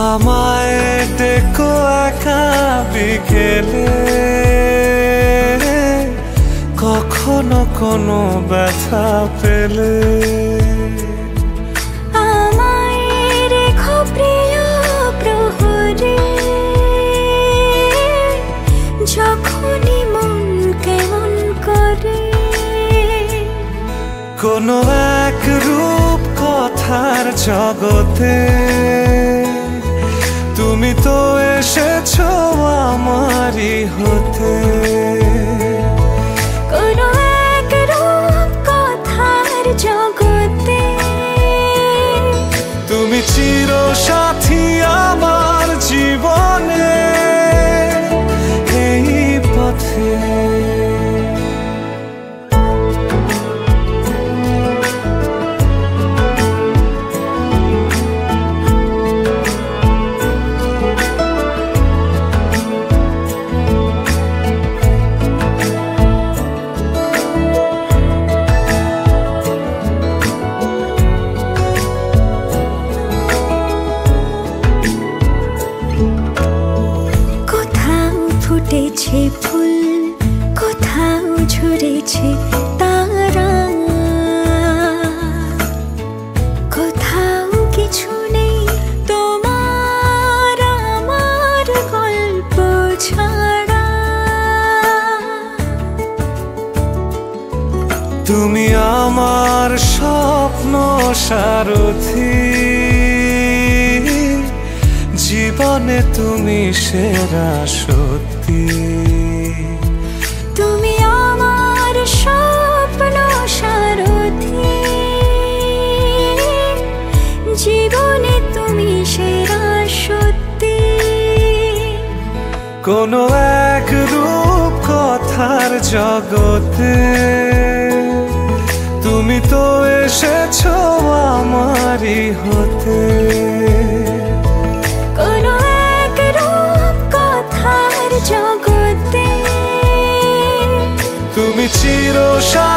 আমায় ডেকো একা বিকেলে, কখনো কোনো ব্যথা পেলে। আমায় রেখো প্রিয় প্রহরে, যখনই মন কেমন করে। কোনো এক রূপ কথার জগতে তুমি তো এসেছো আমারই হতে। কোনো এক রূপ কথার জগতে তুমি চিরসাথী আমার জীবনে, এই পথে। ফুটেছে ফুল, কোথাও ঝরেছে তারা, কোথাও কিছু নেই তোমার আমার গল্প ছাড়া। তুমি আমার স্বপ্ন সারথি, জীবনে তুমি সেরা সত্যি। তুমি আমার স্বপ্ন সারথি, জীবনে তুমি সেরা সত্যি। কোনো এক রূপ কথার জগতে তুমি তো এসেছো আমারই হতে। কোনো এক রূপ কথার জগতে তুমি চিরসাথী